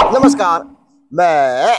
नमस्कार, मैं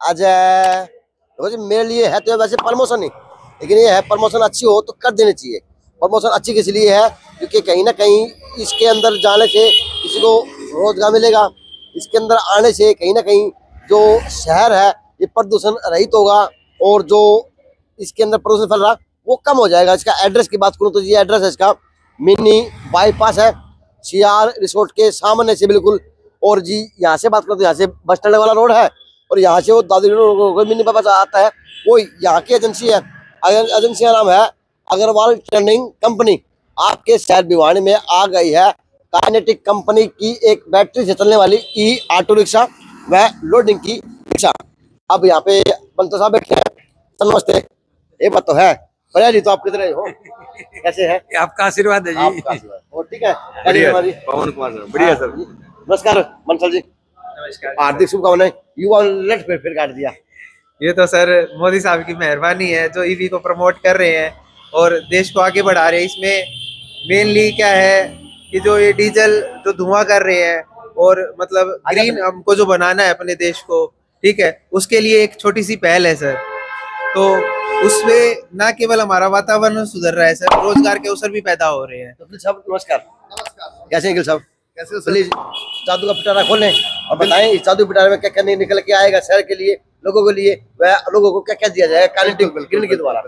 अजय। देखो जी, मेरे लिए है तो वैसे प्रमोशन ही, लेकिन ये है प्रमोशन अच्छी हो तो कर देनी चाहिए। प्रमोशन अच्छी किस लिए है? क्योंकि कहीं ना कहीं इसके अंदर जाने से किसी को रोजगार मिलेगा। इसके अंदर आने से कहीं ना कहीं जो शहर है ये प्रदूषण रहित होगा, और जो इसके अंदर प्रदूषण फैल रहा वो कम हो जाएगा। इसका एड्रेस की बात करूँ तो ये एड्रेस है इसका मिनी बाईपास है, CR रिसोर्ट के सामने से बिल्कुल। और जी यहाँ से बात करो तो यहाँ से बस स्टैंड वाला रोड है, और यहाँ से वो दादरी रोड मिनी बाईपास आता है, वो यहाँ की एजेंसी है। एजेंसी का नाम है अग्रवाल ट्रेनिंग कंपनी। आपके शहर भिवानी में आ गई है काइनेटिक कंपनी की एक बैटरी से चलने वाली ई ऑटो रिक्शा व लोडिंग की रिक्शा। अब यहाँ पे बंतो साहब बैठे हैं। नमस्ते। ये बात तो है भैया जी, तो आप किधर हो, कैसे हैं? आपका आशीर्वाद है जी। आपका आशीर्वाद। और ठीक है, बढ़िया पवन कुमार सर, बढ़िया सर। नमस्कार मंसल जी, नमस्कार। हार्दिक शुभकामनाएं। युवा लेट फिर काट दिया। ये तो सर मोदी साहब की मेहरबानी है जो ईवी को प्रमोट कर रहे हैं और देश को आगे बढ़ा रहे हैं। इसमें मेनली क्या है कि जो ये डीजल जो धुआं कर रहे हैं और मतलब ग्रीन हमको जो बनाना है अपने देश को, ठीक है, उसके लिए एक छोटी सी पहल है सर। तो उसमें न केवल हमारा वातावरण सुधर रहा है सर, रोजगार के अवसर भी पैदा हो रहे हैं। तो साहब नमस्कार। नमस्कार। कैसे हैं गिल साहब? कैसे हो चलिए जादू का पिटारा खोलें और बताएं इस जादू पिटारे में क्या क्या निकल के आएगा शहर के लिए, लोगों के लिए, वह लोगों को क्या क्या दिया जाएगा काइनेटिक ग्रीन के द्वारा।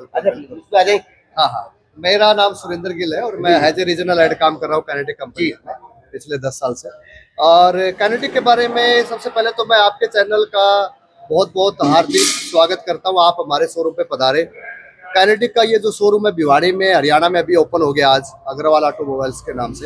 आ जाए। हाँ हाँ, मेरा नाम सुरेंद्र गिल है और मैं एज ए रीजनल हेड काम कर रहा हूँ काइनेटिक कंपनी में पिछले 10 साल से। और काइनेटिक के बारे में सबसे पहले तो मैं आपके चैनल का बहुत बहुत हार्दिक स्वागत करता हूँ। आप हमारे शोरूम पे पधारे। काइनेटिक का ये जो शोरूम है भिवाड़ी में, हरियाणा में अभी ओपन हो गया आज, अग्रवाल ऑटोमोबाइल्स के नाम से।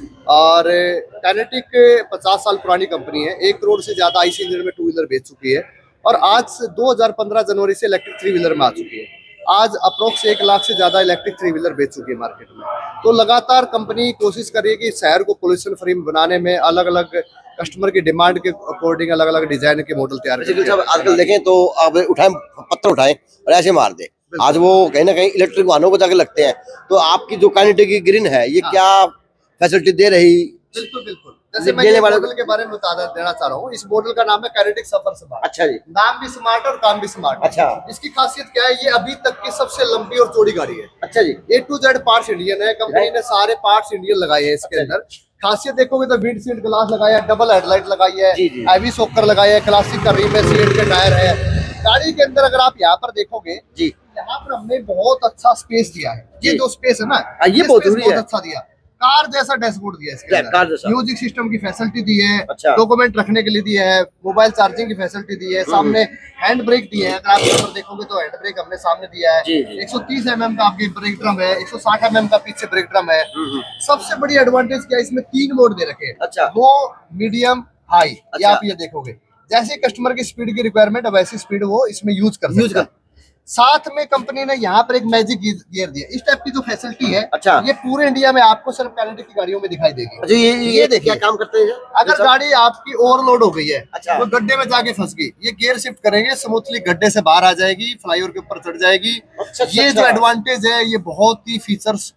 और काइनेटिक 50 साल पुरानी कंपनी है, 1 करोड़ से ज्यादा IC इंजन में 2 व्हीलर बेच चुकी है और आज 2015 जनवरी से इलेक्ट्रिक 3 व्हीलर में आ चुकी है। आज अप्रोक्स 1 लाख से ज्यादा इलेक्ट्रिक 3 व्हीलर बेच चुकी है मार्केट में। तो लगातार कंपनी कोशिश कर रही है कि शहर को पोल्यूशन फ्री बनाने में अलग अलग कस्टमर की डिमांड के अकॉर्डिंग अलग अलग डिजाइन के मॉडल तैयार करती है। आजकल देखें तो आप उठाए पत्थर उठाए और ऐसे मार दे, आज वो कहीं ना कहीं इलेक्ट्रिक वाहनों को जाके लगते हैं। तो आपकी जो काइनेटिक की ग्रीन है ये क्या फैसिलिटी दे रही? बिल्कुल बिल्कुल। जैसे मैं ये मॉडल के बारे में बता देना चाह रहा हूँ। इस मॉडल का नाम है काइनेटिक सफर स्मार्ट। अच्छा जी। नाम भी स्मार्ट और काम भी स्मार्ट। अच्छा। इसकी खासियत क्या है? ये अभी तक की सबसे लंबी और चौड़ी गाड़ी है। अच्छा जी। A to Z parts Indian है। कंपनी ने सारे पार्ट्स इंडियन लगाए हैं इसके अंदर। खासियत देखोगे तो विंडशील्ड ग्लास लगाया है, डबल हेडलाइट लगाई है, हैवी शॉकर लगाया है, क्लासिक का रिम है, सीएट के टायर है। गाड़ी के अंदर अगर आप यहाँ पर देखोगे जी, यहाँ पर हमने बहुत अच्छा स्पेस दिया है। ये जो स्पेस है ना, ये बहुत अच्छा दिया। कार जैसा डैशबोर्ड दिया है इसके अंदर, म्यूजिक सिस्टम की फैसिलिटी दी है, डॉक्यूमेंट रखने के लिए दी है, मोबाइल चार्जिंग की फैसिलिटी दी है, सामने हैंड ब्रेक दिए है। अगर आप यहाँ पर देखोगे तो हैंड ब्रेक हमने सामने दिया है। 130 mm का आपके ब्रेक ड्रम है, 160 mm का पीछे ब्रेक ड्रम है। सबसे बड़ी एडवांटेज क्या है, इसमें 3 मोड दे रखे हैं, लो, मीडियम, हाई। ये आप ये देखोगे, जैसे कस्टमर की स्पीड की रिक्वायरमेंट है वैसी स्पीड वो इसमें यूज कर। साथ में कंपनी ने यहाँ पर एक मैजिक गियर दिया। इस टाइप की जो फैसिलिटी है, ये पूरे इंडिया में आपको सिर्फ काइनेटिक की गाड़ियों में दिखाई देगी। अच्छा, ये देखिए काम करते हैं। अगर गाड़ी आपकी ओवरलोड हो गई है, वो गड्ढे में जाके फंस गई, ये गियर शिफ्ट करेंगे, स्मूथली गड्ढे से बाहर आ जाएगी, फ्लाईओवर के ऊपर चढ़ जाएगी। ये जो एडवांटेज है, ये बहुत ही फीचर्स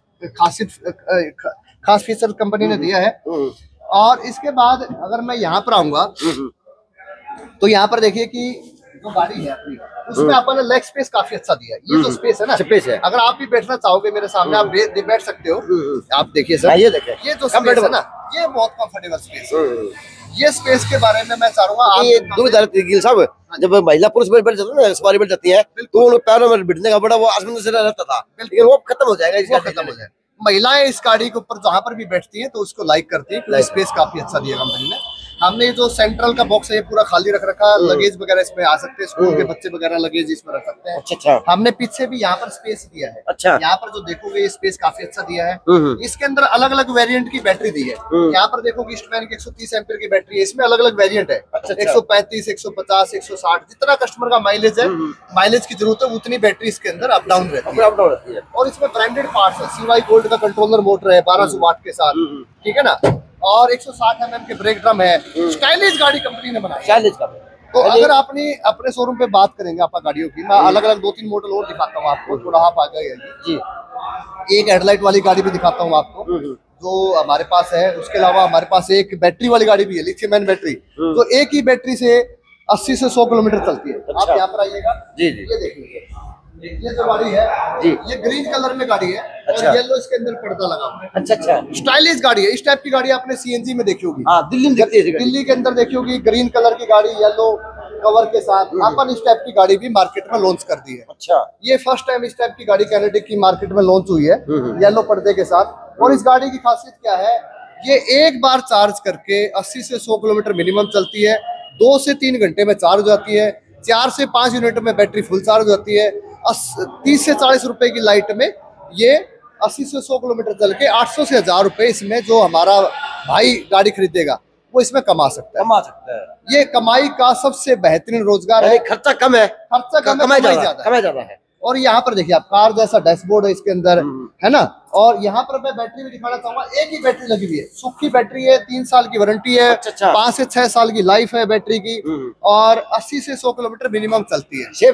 खास फीचर कंपनी ने दिया है। और इसके बाद अगर मैं यहाँ पर आऊंगा तो यहाँ पर देखिए कि जो गाड़ी है अपनी, उसमें अपन ने लेग स्पेस काफी अच्छा दिया है। ये जो स्पेस है ना, स्पेस है, अगर आप भी बैठना चाहोगे मेरे सामने आप बैठ सकते हो। आप देखिए सर, ये देखिए, ये जो स्पेस है ना, ये बहुत कंफर्टेबल स्पेस है। ये स्पेस के बारे में मैं चाहूंगा, ये गिल साहब, जब महिला पुरुष बैठ जाते हैं ना, सवारी बैठ जाती है, तो उन पैरों में बैठने का बड़ा वो आसमान से रहता था, लेकिन वो खत्म हो जाएगा, इसका खत्म हो जाएगा। महिलाएं इस गाड़ी के ऊपर जहां पर भी बैठती हैं तो उसको लाइक करती है। स्पेस काफी अच्छा दिया कंपनी ने। हमने जो सेंट्रल का बॉक्स है ये पूरा खाली रख रखा है, लगेज वगैरह इसमें आ सकते हैं, स्कूल के बच्चे वगैरह लगेज इसमें रख सकते हैं। अच्छा। हमने पीछे भी यहाँ पर स्पेस दिया है। अच्छा। यहाँ पर जो देखोगे ये स्पेस काफी अच्छा दिया है। इसके अंदर अलग अलग वेरिएंट की बैटरी दी है। यहाँ पर देखोगे ईस्टमैन की 130 एम्पीयर की बैटरी है। इसमें अलग अलग वेरियंट है, 135, 150, 160, जितना कस्टमर का माइलेज है, माइलेज की जरूरत है उतनी बैटरी इसके अंदर अप डाउन रहती है। और इसमें ब्रांडेड पार्ट्स है, CY गोल्ड का कंट्रोलर मोटर है 1200 वाट के साथ, ठीक है ना, और 160 mm के ब्रेक ड्रम है। स्टाइलिश गाड़ी कंपनी ने बनाई। स्टाइलिश का तो अगर आपने अपने शोरूम पे बात करेंगे आपका गाड़ियों की, मैं अलग अलग 2-3 मॉडल और दिखाता हूँ आपको। थोड़ा आप आ जाइए जी। एक हेडलाइट वाली गाड़ी भी दिखाता हूँ आपको, जो हमारे पास है। उसके अलावा हमारे पास एक बैटरी वाली गाड़ी भी है, लिथियम आयन बैटरी, जो एक ही बैटरी से 80 से 100 किलोमीटर चलती है। अच्छा। आप यहाँ पर आइएगा, जी जी ये देखिए, ये जो गाड़ी है जी, ये ग्रीन कलर में गाड़ी है अच्छा। और येलो इसके अंदर पर्दा लगा हुआ है। अच्छा अच्छा, स्टाइलिश गाड़ी है। इस टाइप की गाड़ी आपने सीएनजी में देखी होगी, हाँ दिल्ली में दिखती है ऐसी गाड़ी। दिल्ली के अंदर देखी होगी, ग्रीन कलर की गाड़ी येलो कवर के साथ। अपन इस टाइप की गाड़ी भी मार्केट में लॉन्च कर दी है। अच्छा, ये फर्स्ट टाइम इस टाइप की गाड़ी कैनेडिक की मार्केट में लॉन्च हुई है, येलो पर्दे के साथ। और इस गाड़ी की खासियत क्या है, ये एक बार चार्ज करके 80 से 100 किलोमीटर मिनिमम चलती है। 2 से 3 घंटे में चार्ज हो जाती है। 4 से 5 यूनिट में बैटरी फुल चार्ज हो जाती है। 30 से 40 रुपए की लाइट में ये 80 से 100 किलोमीटर चल के 800 से 1000 रुपए इसमें जो हमारा भाई गाड़ी खरीदेगा वो इसमें कमा सकता है। कमा सकता है। ये कमाई का सबसे बेहतरीन रोजगार है। यानी खर्चा कम है, खर्चा कम है, कमाई कमाई ज्यादा ज्यादा है। कमाई ज्यादा है। और यहाँ पर देखिए आप, कार जैसा डैशबोर्ड है इसके अंदर, है ना। और यहाँ पर मैं बैटरी भी दिखाना चाहूंगा। एक ही बैटरी लगी हुई है, सूखी बैटरी है, 3 साल की वारंटी है, अच्छा, अच्छा। 5 से 6 साल की लाइफ है बैटरी की, और 80 से 100 किलोमीटर मिनिमम चलती है।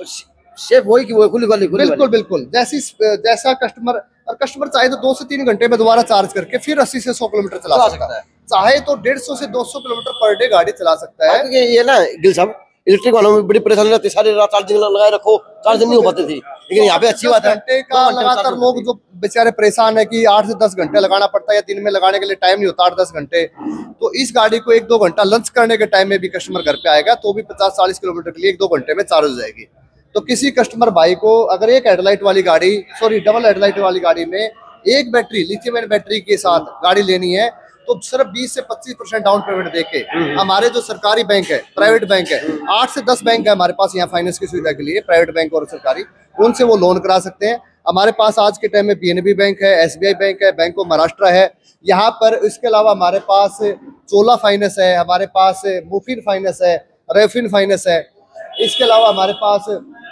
शेफ वही की वो खुली वाली बिल्कुल बिल्कुल, जैसा कस्टमर, और कस्टमर चाहे तो 2 से 3 घंटे में दोबारा चार्ज करके फिर 80 से 100 किलोमीटर चला सकता है। चाहे तो 150 से 200 किलोमीटर पर डे गाड़ी चला सकता है। क्योंकि ये ना गिल साहब, इलेक्ट्रिक वालों में बड़ी परेशानी रहती है, सारी रात चार्जिंग लगाए रखो, चार्जिंग नहीं हो पाती थी। लेकिन यहाँ पे अच्छी बात है, 10 घंटे का लगातार लोग जो बेचारे परेशान है कि 8 से 10 घंटे लगाना पड़ता है, या दिन में लगाने के लिए टाइम नहीं होता 8-10 घंटे, तो इस गाड़ी को 1-2 घंटा लंच करने के टाइम में भी कस्टमर घर पे आएगा तो भी 50-40 किलोमीटर के लिए 1-2 घंटे में चार्ज हो जाएगी। तो किसी कस्टमर भाई को अगर एक हेडलाइट वाली गाड़ी, डबल हेडलाइट वाली गाड़ी में एक बैटरी, लिथियम आयन बैटरी के साथ गाड़ी लेनी है, तो सिर्फ 20 से 25% डाउन पेमेंट देके हमारे जो सरकारी बैंक है, प्राइवेट बैंक है, 8 से 10 बैंक है हमारे पास यहाँ फाइनेंस की सुविधा के लिए, प्राइवेट बैंक और सरकारी, उनसे वो लोन करा सकते हैं। हमारे पास आज के टाइम में पीएनबी बैंक है, एसबीआई बैंक है, बैंक ऑफ महाराष्ट्र है यहाँ पर। इसके अलावा हमारे पास चोला फाइनेंस है, हमारे पास मुफिन फाइनेंस है, रेफिन फाइनेंस है। इसके अलावा हमारे पास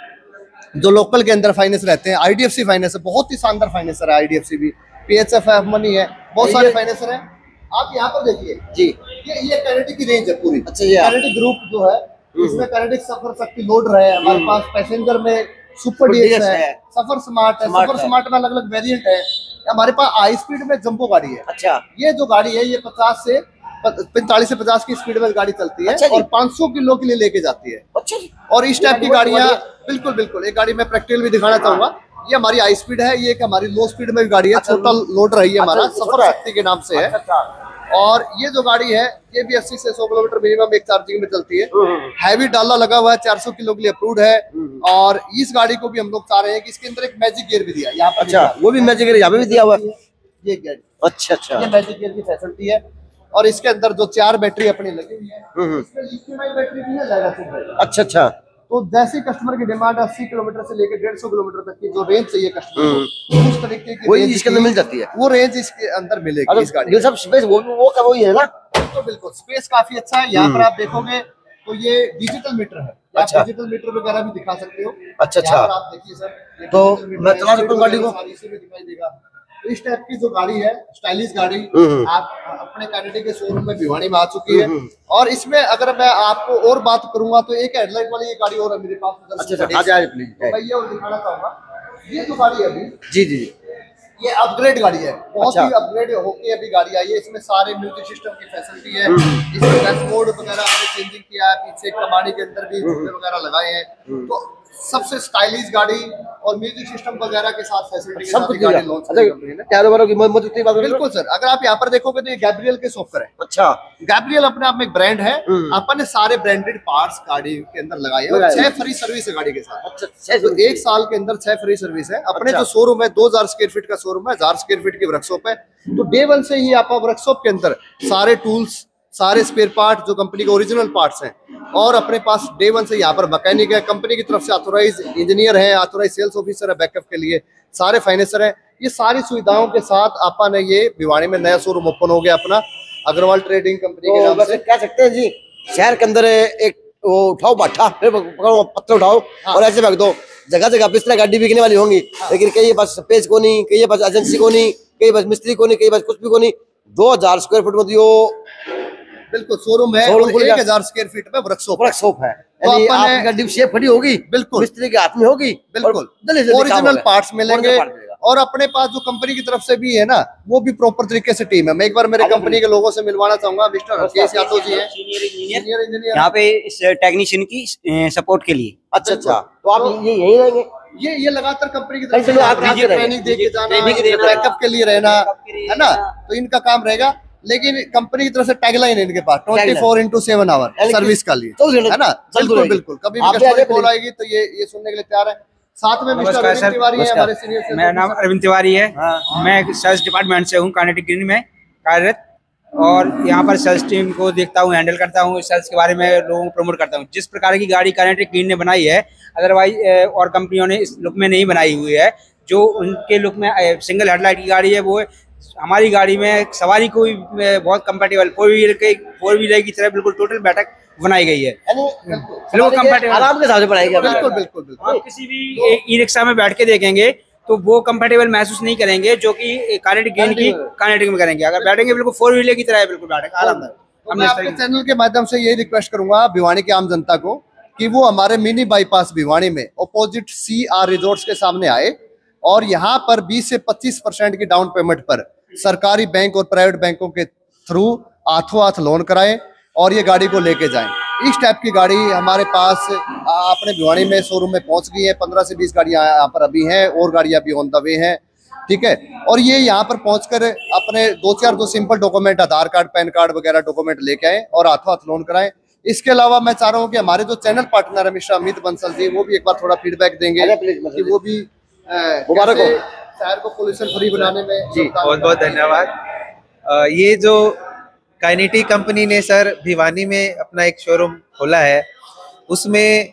जो लोकल के अंदर फाइनेंस रहते हैं, आईडीएफसी फाइनेंस है, बहुत ही शानदार फाइनेंसर है आईडीएफसी भी, पीएचएफ मनी है, बहुत सारे फाइनेंसर है। आप यहाँ पर देखिए जी, ये कैनेडिक की रेंज है पूरी। अच्छा, ये कैनेडिक ग्रुप जो है इसमें कैनेडिक सफर शक्ति लोडर है, हमारे पास पैसेंजर में सुपर डीएक्स है, सफर स्मार्ट है, सफर स्मार्ट में अलग अलग वेरिएंट है। हमारे पास हाई स्पीड में जंबो गाड़ी है। अच्छा, ये जो गाड़ी है ये 45 से 50 की स्पीड में गाड़ी चलती है। अच्छा और 500 किलो के लिए लेके जाती है। अच्छा। और इस टाइप की गाड़ियाँ बिल्कुल बिल्कुल, एक गाड़ी मैं प्रैक्टिकल भी दिखाना चाहूंगा। ये हमारी हाई स्पीड है, ये एक हमारी लो स्पीड में गाड़ी है, छोटा लोडर है ये हमारा, सफर शक्ति के नाम से है। और ये जो गाड़ी है ये भी 80 से 100 किलोमीटर मिनिमम एक चार्जिंग में चलती है। हैवी डाला लगा हुआ है, 400 किलो के लिए अप्रूव्ड है। और इस गाड़ी को भी हम लोग चाह रहे हैं कि इसके अंदर एक मैजिक गियर भी दिया है यहाँ पर। अच्छा, वो भी मैजिक गियर यहाँ पे भी दिया हुआ है, ये गियर। अच्छा अच्छा, ये मैजिक गियर की फैसिलिटी है। और इसके अंदर जो 4 बैटरी अपनी लगी हुई है, इसमें लिथियम आयन बैटरी भी है, लेड-एसिड। अच्छा अच्छा। तो जैसे कस्टमर की डिमांड 80 किलोमीटर से लेकर 150 किलोमीटर तक की जो रेंज चाहिए कस्टमर को, उस तरीके की वही रेंज इसके अंदर मिल जाती है, वो रेंज इसके अंदर मिलेगी इस गाड़ी गिल साहब स्पेस वो का वही है ना। तो बिल्कुल स्पेस काफी अच्छा है। यहाँ पर आप देखोगे तो ये डिजिटल मीटर है। अच्छा। आप डिजिटल मीटर वगैरह भी दिखा सकते हो। अच्छा अच्छा। यहाँ पर आप देखिए सर, ये तो डिजिटल मीटर मैं है, चला सकता हूँ गाड़ी को? सारी इसी में दिखाई देगा। तो इस टाइप की जो गाड़ी है, स्टाइलिश गाड़ी, आप अपने कैनेडिक के शोरूम में भिवानी में आ चुकी है। और इसमें अगर मैं आपको और बात करूंगा तो एक हेडलाइट वाली ये गाड़ी और है मेरे पास। अच्छा अच्छा, आ जाए प्लीज। तो मैं ये और दिखाना चाहूंगा, ये जो गाड़ी है अभी, जी जी, ये अपग्रेड गाड़ी है, बहुत अच्छा। ही अपग्रेड होके अभी गाड़ी आई है। इसमें सारे म्यूजिक सिस्टम की फैसिलिटी है, इसमें डैशबोर्ड वगैरह हमने चेंजिंग किया है, पीछे कमानी के अंदर भी झूले वगैरह लगाए हैं। तो सबसे स्टाइलिश गाड़ी और म्यूजिक सिस्टम वगैरह के साथ फैसिलिटी के सब साथ कुछ गाड़ी दिया। लॉन्च अच्छा, की कंपनी ने। टायरों वारों की मौजूद थी बात। बिल्कुल सर, अगर आप यहाँ पर देखोगे तो ये गैब्रियल के सॉफ्टवेयर है। अच्छा, गैब्रियल अपने आप में एक ब्रांड है। अपन ने सारे ब्रांडेड पार्ट्स गाड़ी के अंदर लगाए हैं और 6 फ्री सर्विस है गाड़ी के साथ। अच्छा, तो 1 साल के अंदर 6 फ्री सर्विस है। अपने अच्छा। जो शोरूम है 2000 स्क्वायर फीट का शोरूम है, 1000 स्क्वायर फीट की वर्कशॉप है। तो डे 1 से ही आप वर्कशॉप के अंदर सारे टूल्स, सारे स्पेयर पार्ट जो कंपनी के ओरिजिनल पार्ट्स हैं, और अपने पास डे 1 से यहाँ पर मैकेनिक है, कंपनी की तरफ से ऑथोराइज इंजीनियर है, ऑथोराइज सेल्स ऑफिसर है बैकअप के लिए, सारे फाइनेंसर है। ये सारी सुविधाओं के साथ अपन ने ये भिवानी में नया शोरूम ओपन हो गया अपना, अग्रवाल ट्रेडिंग कंपनी के नाम से। कह सकते हैं जी, शहर के अंदर एक वो उठाओ बाठा, फिर पकड़ो पत्थर उठाओ और ऐसे फेंक दो। जगह जगह इस तरह गाड़ी बिकने वाली होंगी, लेकिन कई बस पेज को नहीं, कई बस एजेंसी को नहीं, कई बस मिस्त्री को नहीं, कई बस कुछ भी को नहीं। 2000 स्क्वायर फुट में दियो बिल्कुल शोरूम है, शोरूम और 1000 स्क्वायर फीट में वर्कशॉप है। तो यानी अपन आपकी गाड़ी शेप खड़ी होगी, बिल्कुल मिस्त्री के हाथ में होगी, बिल्कुल जल्दी जल्दी काम ओरिजिनल होगा। पार्ट्स मिलेंगे। Original part मिलेगा। और अपने पास जो कंपनी की तरफ से भी है ना, वो भी प्रॉपर तरीके से टीम है। मैं एक बार मेरे कंपनी के लोगों से मिलवाना चाहूंगा। मिस्टर राकेश यादव जी हैं, सीनियर इंजीनियर यहाँ पे इस टेक्नीशियन की सपोर्ट के लिए। अच्छा अच्छा, तो आप ये यही रहेंगे? ये लगातार कंपनी की तरफ कहीं से से आप यहाँ से ट्रेनिंग दे के जाना, बैकअप के लिए रहना, है ना, तो इनका काम रहेगा। लेकिन कंपनी की तरफ से टैगलाइन है इनके पास 24/7 आवर सर्विस का लिए, है ना। बिल्कुल बिल्कुल, कभी भी कस्टमर कॉल आएगी तो ये सुनने के लिए तैयार है। साथ में मिस्टर अरविंद तिवारी है, हमारे सीनियर। मेरा नाम अरविंद तिवारी है। मैं सेल्स डिपार्टमेंट से हूँ, काइनेटिक ग्रीन में कार्यरत, और यहाँ पर सेल्स टीम को देखता हूँ, हैंडल करता हूँ, सेल्स के बारे में लोगों को प्रमोट करता हूँ। जिस प्रकार की गाड़ी काइनेटिक ग्रीन ने बनाई है, अदरवाइज और कंपनियों ने इस लुक में नहीं बनाई हुई है। जो उनके लुक में सिंगल हेडलाइट की गाड़ी है, वो हमारी गाड़ी में सवारी को भी बहुत कंफर्टेबल, फोर व्हीलर की तरह बिल्कुल टोटल बैठक बनाई गई है। आराम के हिसाब से बनाई गई। बिल्कुल बिल्कुल बिल्कुल। आप किसी भी ई रिक्शा में बैठ के देखेंगे तो वो कंफर्टेबल महसूस नहीं करेंगे, जो कि काइनेटिक ग्रीन की काइनेटिक में करेंगे। अगर बैठेंगे बिल्कुल फोर व्हीलर की तरह है, बिल्कुल बैठक आरामदायक। तो मैं आपके चैनल के माध्यम से यही रिक्वेस्ट करूंगा भिवानी की आम जनता को कि वो हमारे मिनी बाईपास भिवानी में अपोजिट CR रिजॉर्ट्स के सामने आए, और यहाँ पर 20 से 25% की डाउन पेमेंट पर सरकारी बैंक और प्राइवेट बैंकों के थ्रू हाथों हाथ लोन कराएं और ये गाड़ी को लेके जाएं। इस टाइप की गाड़ी हमारे पास अपने भिवानी में शोरूम में पहुंच गई है। 15 से 20 गाड़ियां यहाँ पर अभी हैं, और गाड़ियां भी ऑन द वे हैं, ठीक है। और ये यहाँ पर पहुंचकर अपने 2-4 जो simple document, Aadhaar card, PAN card वगैरह डॉक्यूमेंट लेके आए और हाथों हाथ लोन कराएं। इसके अलावा मैं चाह रहा हूँ कि हमारे जो चैनल पार्टनर है मिस्टर अमित बंसल जी, वो भी एक बार थोड़ा फीडबैक देंगे कि वो भी मुबारक हो शहर को पोल्यूशन फ्री बनाने में। जी बहुत बहुत धन्यवाद। ये जो काइनेटिक कंपनी ने सर भिवानी में अपना एक शोरूम खोला है, उसमें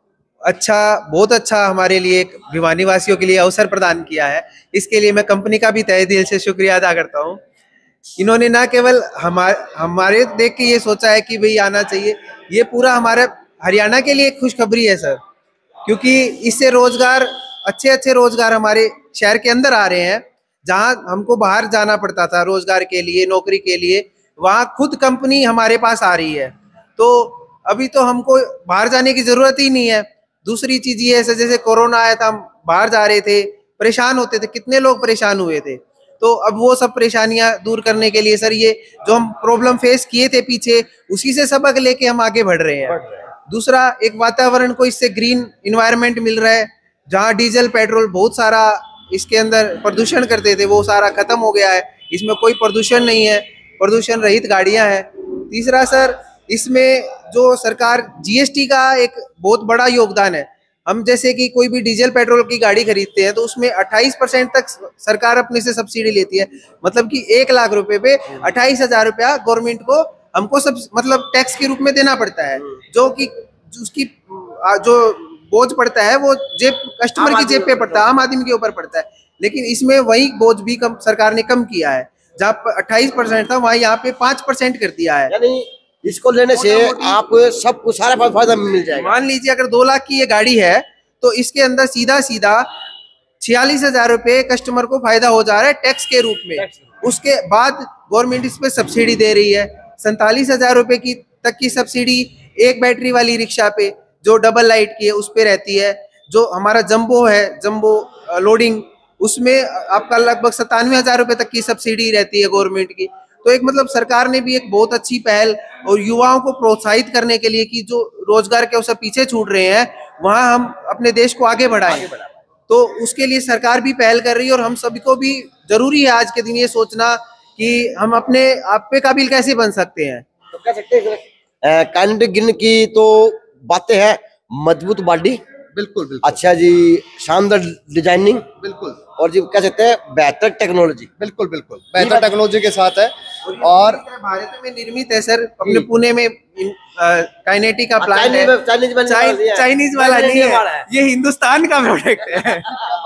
बहुत अच्छा हमारे लिए, भिवानी वासियों के लिए अवसर प्रदान किया है। इसके लिए मैं कंपनी का भी तहे दिल से शुक्रिया अदा करता हूँ। इन्होंने ना केवल हमारे देख के ये सोचा है कि भाई आना चाहिए, ये पूरा हमारे हरियाणा के लिए खुशखबरी है सर, क्योंकि इससे रोजगार, अच्छे रोजगार हमारे शहर के अंदर आ रहे हैं। जहां हमको बाहर जाना पड़ता था रोजगार के लिए, नौकरी के लिए, वहां खुद कंपनी हमारे पास आ रही है। तो अभी तो हमको बाहर जाने की जरूरत ही नहीं है। दूसरी चीज ये है, जैसे कोरोना आया था, हम बाहर जा रहे थे, परेशान होते थे, कितने लोग परेशान हुए थे। तो अब वो सब परेशानियां दूर करने के लिए सर, ये जो हम प्रॉब्लम फेस किए थे पीछे, उसी से सबक लेके हम आगे बढ़ रहे हैं। दूसरा, एक वातावरण को इससे ग्रीन इन्वायरमेंट मिल रहा है। जहाँ डीजल पेट्रोल बहुत सारा इसके अंदर प्रदूषण करते थे, वो सारा खत्म हो गया है। इसमें कोई प्रदूषण नहीं है, प्रदूषण रहित गाड़ियां हैं। तीसरा सर, इसमें जो सरकार GST का एक बहुत बड़ा योगदान है। हम जैसे कि कोई भी डीजल पेट्रोल की गाड़ी खरीदते हैं तो उसमें 28% तक सरकार अपने से सब्सिडी लेती है। मतलब कि 1 लाख रुपए पे 28,000 रुपया गवर्नमेंट को हमको सब मतलब टैक्स के रूप में देना पड़ता है, जो कि उसकी जो बोझ पड़ता है वो कस्टमर की जेब पे पड़ता है, आम आदमी के ऊपर पड़ता है। लेकिन इसमें वही बोझ भी सरकार ने कम किया है। जहाँ 28% था, वहाँ यहाँ पे 5% कर दिया है। यानी इसको लेने से आपको सब कुछ सारा फायदा मिल जाएगा। मान लीजिए अगर 2 लाख की ये गाड़ी है तो इसके अंदर सीधा 46,000 रुपए कस्टमर को फायदा हो जा रहा है टैक्स के रूप में। उसके बाद गवर्नमेंट इस पे सब्सिडी दे रही है 47,000 रुपए की तक की सब्सिडी एक बैटरी वाली रिक्शा पे, जो डबल लाइट की है, उस पे रहती है। जो हमारा जंबो है, जंबो लोडिंग, उसमें आपका लगभग 97,000 रुपए तक की सब्सिडी रहती है गवर्नमेंट की। तो एक मतलब सरकार ने भी एक बहुत अच्छी पहल, और युवाओं को प्रोत्साहित करने के लिए कि जो रोजगार के अवसर पीछे छूट रहे हैं, वहां हम अपने देश को आगे बढ़ाएं। तो उसके लिए सरकार भी पहल कर रही है, और हम सभी को भी जरूरी है आज के दिन ये सोचना कि हम अपने आप पे काबिल कैसे बन सकते हैं। तो कह सकते हैं काइनेटिक ग्रीन की तो बातें हैं, मजबूत बॉडी, बिल्कुल बिल्कुल, अच्छा जी, शानदार डिजाइनिंग, बिल्कुल, और जी कह सकते हैं बेहतर टेक्नोलॉजी। बिल्कुल बिल्कुल बेहतर टेक्नोलॉजी के साथ है। और भारत में निर्मित है सर, अपने पुणे में काइनेटिक का प्लांट है। चाइनीज वाला नहीं है, ये हिंदुस्तान का प्रोडक्ट है।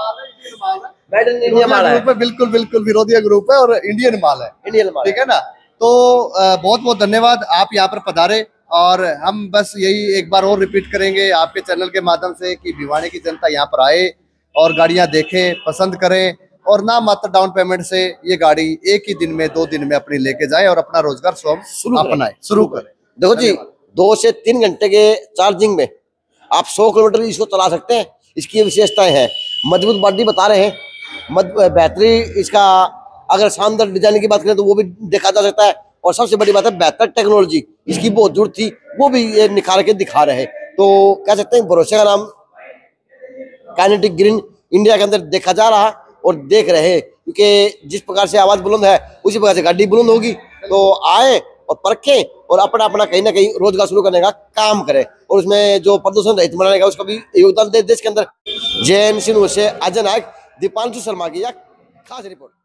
बिल्कुल बिल्कुल विरोधिया ग्रुप है और इंडियन माल है, ठीक है ना। तो बहुत बहुत धन्यवाद, आप यहाँ पर पधारे। और हम बस यही एक बार और रिपीट करेंगे आपके चैनल के माध्यम से कि भिवानी की जनता यहाँ पर आए और गाड़ियाँ देखें, पसंद करें, और ना मात्र डाउन पेमेंट से ये गाड़ी एक ही दिन में 2 दिन में अपनी लेके जाए और अपना रोजगार स्वयं अपनाए, शुरू करें। देखो जी, 2 से 3 घंटे के चार्जिंग में आप 100 किलोमीटर इसको चला सकते हैं। इसकी विशेषताएं हैं, मजबूत बॉडी बता रहे हैं, बेहतरी इसका अगर शानदार डिजाइन की बात करें तो वो भी देखा जा सकता है, और सबसे बड़ी बात है बेहतर टेक्नोलॉजी इसकी बहुत जरूरत थी, वो भी ये निखार के दिखा रहे। तो कह सकते हैं भरोसे का नाम काइनेटिक ग्रीन इंडिया के अंदर देखा जा रहा और देख रहे, क्योंकि जिस प्रकार से आवाज बुलंद है उसी प्रकार से गाड़ी बुलंद होगी। तो आए और परखें और अपना अपना कहीं ना कहीं रोजगार शुरू करने का काम करें, और उसमें जो प्रदूषण रहित बनाने का उसका भी योगदान दे देश के अंदर। जैन सिंह से अजय नायक, दीपांशु शर्मा की खास रिपोर्ट।